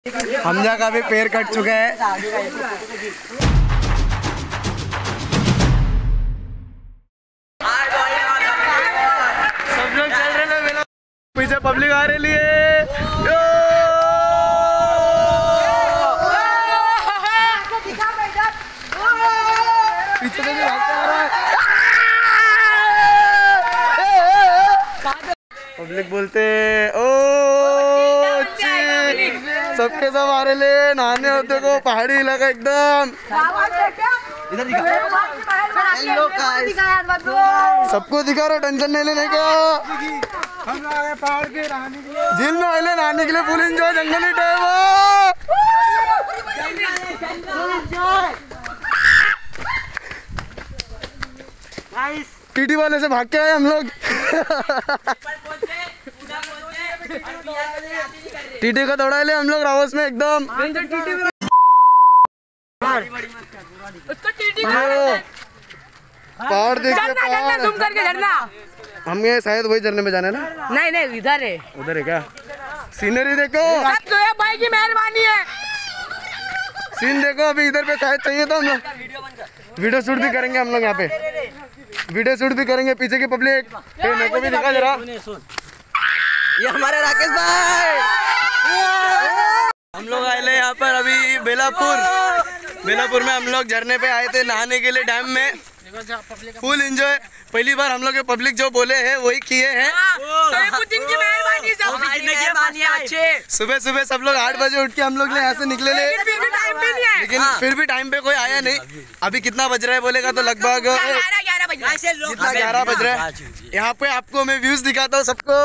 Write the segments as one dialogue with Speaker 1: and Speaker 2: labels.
Speaker 1: हमजा का भी पैर कट चुका है। सब लोग चल रहे हैं, पीछे पब्लिक आ रही है। पीछे से भी भागते आ रहा है। पब्लिक बोलते ओ सबके सब आ रहे ले नहाने होते को, पहाड़ी इलाका एकदम। इधर सबको दिखा रहा, टेंशन नहीं लेने का। हम आ गए पहाड़ के नहाने के लिए, झील में आए नहाने के लिए, फुल एंजॉय, जंगली टाइम। टीटी वाले से भाग के आए हम लोग। टीटी को दौड़ा ले हम लोग रावस में एकदम। पहाड़ देखिए, पहाड़। हमें शायद वही झरने में जाना है ना?
Speaker 2: नहीं इधर है।
Speaker 1: उधर है क्या? सीनरी देखो,
Speaker 2: सब तो ये भाई की मेहरबानी है।
Speaker 1: सीन देखो, अभी इधर पे शायद चाहिए तो हम लोग वीडियो शूट भी करेंगे। हम लोग यहाँ पे वीडियो शूट भी करेंगे। पीछे की पब्लिक मेरे को भी दिखा जरा। ये हमारे राकेश भाई। हम लोग आए ले यहाँ पर अभी बेलापुर में हम लोग झरने पे आए थे नहाने के लिए, डैम में। फुल एंजॉय, पहली बार हम लोग के पब्लिक जो बोले हैं वही किए हैं। सुबह सुबह सब लोग 8 बजे उठ के हम लोग यहाँ से निकले ले, लेकिन फिर भी टाइम पे कोई आया नहीं। अभी कितना बज रहा है बोलेगा तो लगभग 11 बज रहा है। यहाँ पे आपको मैं व्यूज दिखाता हूँ सबको।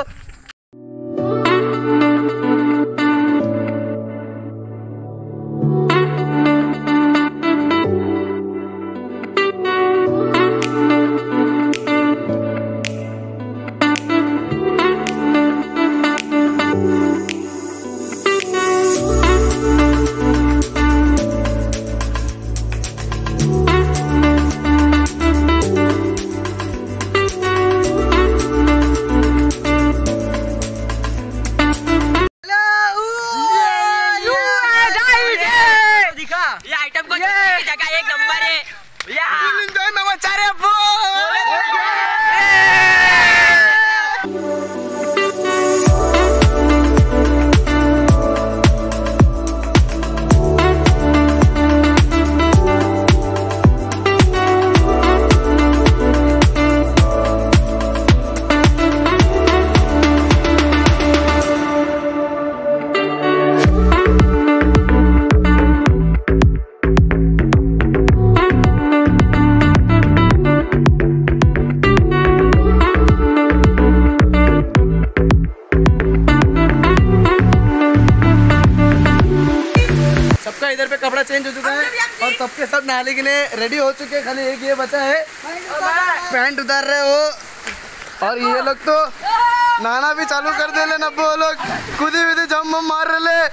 Speaker 1: इधर पे कपड़ा चेंज हो चुका है और सबके सब नहाने के लिए रेडी हो चुके हैं। खाली एक ये बचा है, पैंट उतार रहे हो। और ये लोग तो नहाना भी चालू कर दे ले, नब्बे लोग कूदी विदी जम मार रहे ले।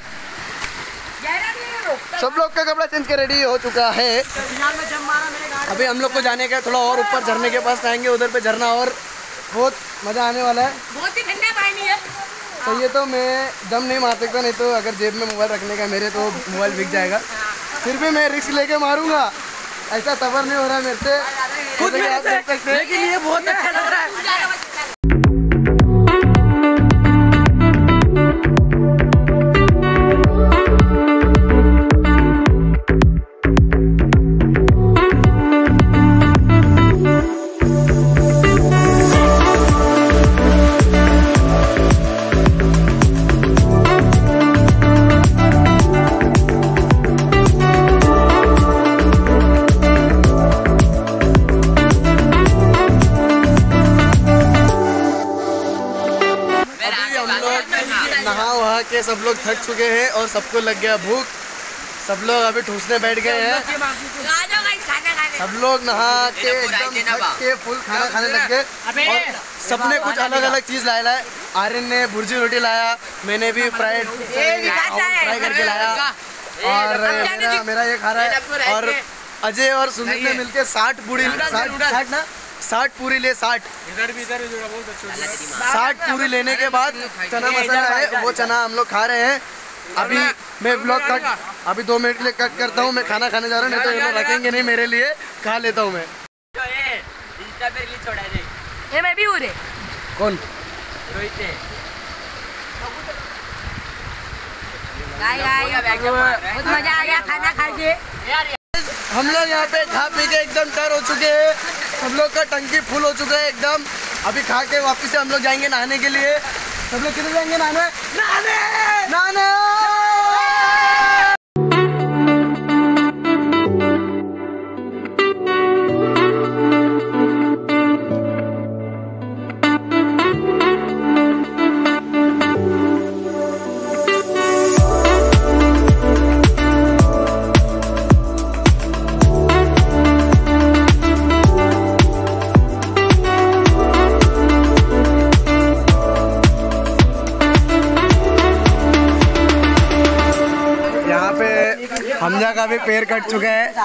Speaker 1: सब लोग का कपड़ा चेंज के रेडी हो चुका है। अभी हम लोग को जाने का थोड़ा और ऊपर झरने के पास जाएंगे, उधर पे झरना और बहुत मजा आने वाला है।
Speaker 2: बहुत ही ठंडा पानी है।
Speaker 1: तो ये तो मैं दम नहीं मार सकता, नहीं तो अगर जेब में मोबाइल रखने का मेरे तो मोबाइल बिक जाएगा। फिर भी मैं रिस्क लेके मारूंगा, ऐसा सबर नहीं हो रहा है मेरे से खुद भी आप देख सकते हैं। लेकिन ये बहुत अच्छा लग रहा है। नहा वहा के सब लोग थक चुके हैं और सबको लग गया भूख। सब लोग अभी ठूसने बैठ गए हैं। सब लोग नहा के एकदम थक के फुल खाना खाने लग गए और सबने कुछ अलग अलग चीज लाया है। आर्यन ने भुर्जी रोटी लाया, मैंने भी फ्राई करके लाया और मेरा ये खा रहा है। और अजय और सुमित ने मिलके 60 पूरी 60 पूरी ले 60 पूरी लेने के बाद चना मसाला है वो चना हम लोग खा रहे हैं। अभी मैं ब्लॉग कट, अभी 2 मिनट के लिए कट करता हूँ। मैं खाना खाने जा रहा हूँ, नहीं तो ये लोग रखेंगे नहीं मेरे लिए। खा लेता हूँ मैं।
Speaker 2: ये मैं भी हूँ रे।
Speaker 1: कौन?
Speaker 2: रोहित है। बहुत मजा आ गया खाना खा के।
Speaker 1: हम लोग यहाँ पे खा पी के एकदम तर हो चुके हैं। सब लोग का टंकी फुल हो चुका है एकदम। अभी खा के वापस से हम लोग जाएंगे नहाने के लिए। सब लोग किधर जाएंगे नहाने? नहाने नहाने। हमजा का भी पैर कट चुका है।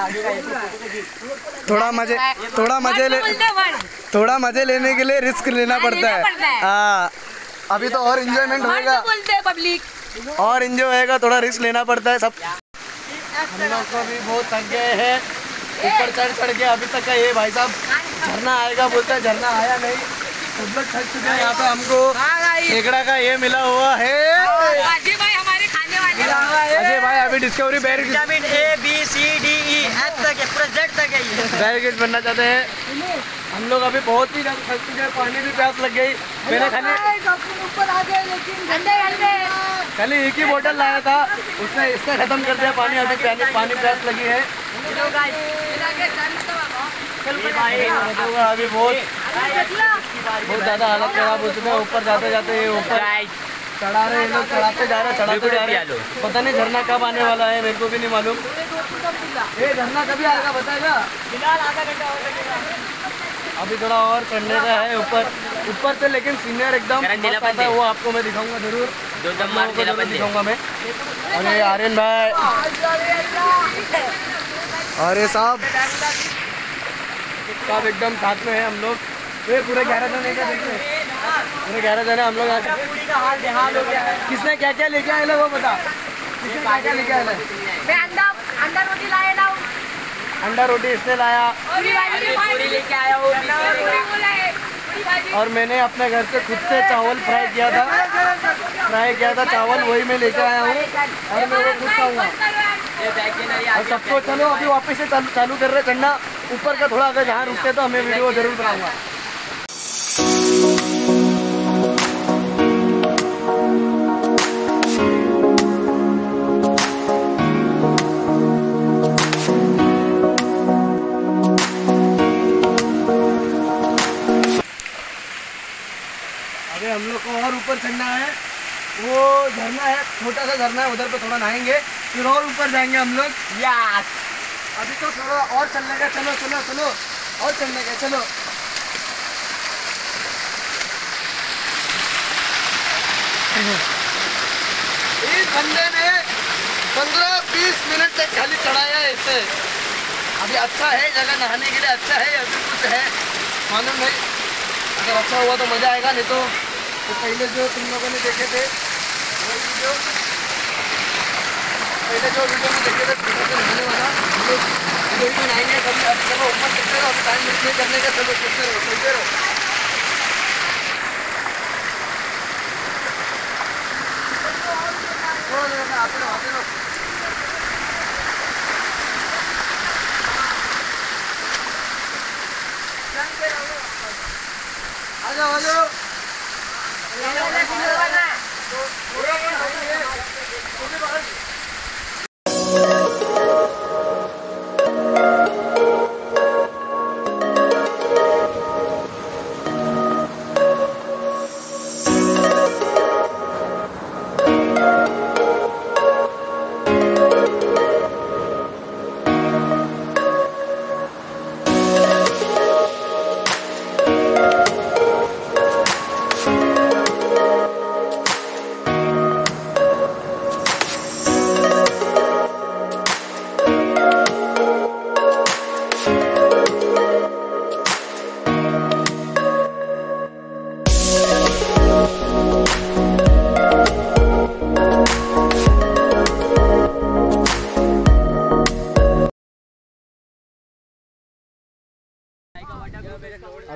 Speaker 1: थोड़ा मजे लेने के लिए रिस्क लेना पड़ता है। हाँ, अभी तो और एंजॉयमेंट होगा,
Speaker 2: पब्लिक
Speaker 1: और एंजॉय होगा, थोड़ा रिस्क लेना पड़ता है सब। हम लोग को भी बहुत थक गए हैं ऊपर चढ़ के अभी तक का। ये भाई साहब झरना आएगा बोलता है, झरना आया नहीं। सब लोग थक चुके हैं। यहाँ पे हमको केकड़ा का ये मिला हुआ है।
Speaker 2: अजय भाई हमारे खाने वाले।
Speaker 1: अजय भाई अभी डिस्कवरी बैर
Speaker 3: vitamin A B C D E F तक है, पूरा Z तक है ये।
Speaker 1: बैरिकेड बनना चाहते हैं। हम लोग अभी बहुत ही ज़्यादा थक चुके हैं, पानी भी प्यास लग गई। मैंने खाली एक ही बोतल लाया था, उसने इसका खत्म कर दिया पानी। अभी पानी प्यास लगी है। अभी बहुत ज़्यादा हालत खराब हो चुका है। ऊपर जाते जाते ये ऊपर चढ़ा रहे हैं लोग, चढ़ाते जा रहे हैं। पता नहीं झरना कब आने वाला है, मेरे को भी नहीं मालूम। ये झरना कभी आएगा बताएगा?
Speaker 3: फिलहाल आधा घंटा हो गया।
Speaker 1: अभी थोड़ा और चढ़ने का है ऊपर से, लेकिन सीनियर एकदम आता है, वो आपको मैं दिखाऊंगा जरूर। दिखाऊंगा मैं। अरे आर्यन भाई, अरे साहब एकदम साथ में है हम लोग। ये पूरे 11 जने का देख रहे, पूरे 11 जने हम लोग। किसने क्या क्या लेके आए वो बता। किसने क्या क्या लेके आए?
Speaker 2: मैं अंडा रोटी लाया ना।
Speaker 1: अंडा रोटी इसने लाया,
Speaker 3: पूरी लेके आया हूँ।
Speaker 1: और मैंने अपने घर से खुद से चावल फ्राई किया था चावल, वही मैं लेके आया हूँ और मैं वो खुद खाऊंगा। और सबको चलो अभी वापस से चालू कर रहे चढ़ना ऊपर का। थोड़ा अगर जहाँ रुकते तो हमें वीडियो जरूर बनाऊंगा। अभी हम लोग को और ऊपर चढ़ना है। वो झरना है, छोटा सा झरना है, उधर पे थोड़ा नहाएंगे, फिर और ऊपर जाएंगे हम लोग।
Speaker 3: यस,
Speaker 1: अभी तो थोड़ा और चलने का। चलो और चलने का। चलो इस बंदे ने 15-20 मिनट तक खाली चढ़ाया है इसे। अभी अच्छा है जगह नहाने के लिए, अच्छा है। अभी कुछ है मालूम नहीं, अगर अच्छा हुआ तो मज़ा आएगा, नहीं तो पहले जो तुम लोगों ने देखे थे वही वीडियो, में देखे थे नहाने वाला, हम लोग वही में नहाएंगे। कभी अब चलो ऊपर चलते रहो, अभी टाइम नहीं करने का। चलो चलते रहो। आते रहो। आ जाओ।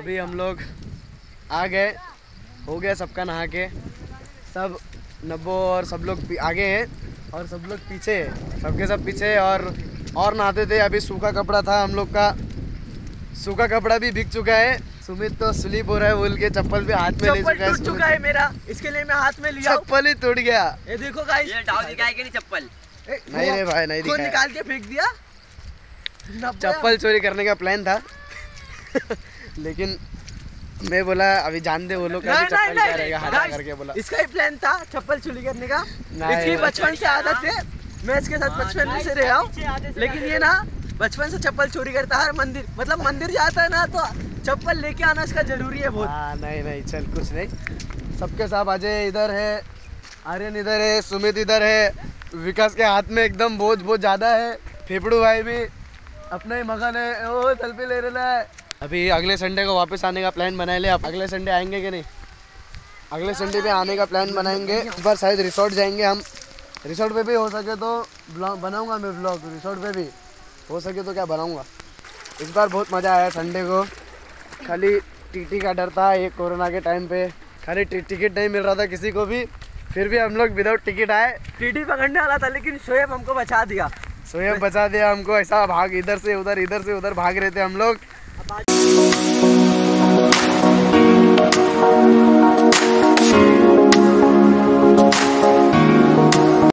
Speaker 1: अभी हम लोग आ गए, हो गया सबका नहा के, सब नब्बो और सब लोग आगे हैं और सब लोग पीछे हैं, सबके सब पीछे। और नहाते थे, अभी सूखा कपड़ा था हम लोग का, सूखा कपड़ा भी भीग चुका है। सुमित तो स्लिप हो रहा है बोल के चप्पल भी हाथ में ले
Speaker 3: चुका है मेरा, इसके लिए मैं हाथ में लिया,
Speaker 1: चप्पल ही टूट गया।
Speaker 3: ये देखो गाइस, ये डाल दिखाएगा नहीं चप्पल,
Speaker 1: नहीं रे भाई नहीं दिखाया,
Speaker 3: निकाल के फेंक दिया।
Speaker 1: चप्पल चोरी करने का प्लान था लेकिन मैं बोला अभी जान दे वो लोग का चप्पल क्या रहेगा, हटा करके बोला।
Speaker 3: इसका ही प्लान था चप्पल चोरी करने का, इसकी बचपन से आदत है, मैं इसके साथ बचपन से रहा हूँ। लेकिन ये ना बचपन से चप्पल चोरी करता है, हर मंदिर मतलब मंदिर जाता है ना तो चप्पल लेके आना इसका जरूरी है बहुत।
Speaker 1: नहीं चल कुछ नहीं, सबके साथ अजय इधर है, आर्यन इधर है, सुमित इधर है, विकास के हाथ में एकदम बहुत ज़्यादा है, फेफड़ू भाई भी अपना ही मगन है, वो सेल्फी ले रहा है। अभी अगले संडे को वापस आने का प्लान बनाए ले, आप अगले संडे आएंगे कि नहीं? अगले संडे पे आने का प्लान बनाएंगे, इस बार शायद रिसोर्ट जाएंगे हम, रिसोर्ट पे भी हो सके तो बनाऊंगा मैं व्लॉग, रिसोर्ट पे भी हो सके तो क्या बनाऊंगा। इस बार बहुत मज़ा आया संडे को, खाली टीटी का डर था ये कोरोना के टाइम पे, खाली टिकट नहीं मिल रहा था किसी को भी, फिर भी हम लोग विदाउट टिकट आए।
Speaker 3: टीटी पकड़ने वाला था लेकिन शोएब हमको बचा दिया,
Speaker 1: शोएब बचा दिया हमको, ऐसा भाग इधर से उधर भाग रहे थे हम लोग।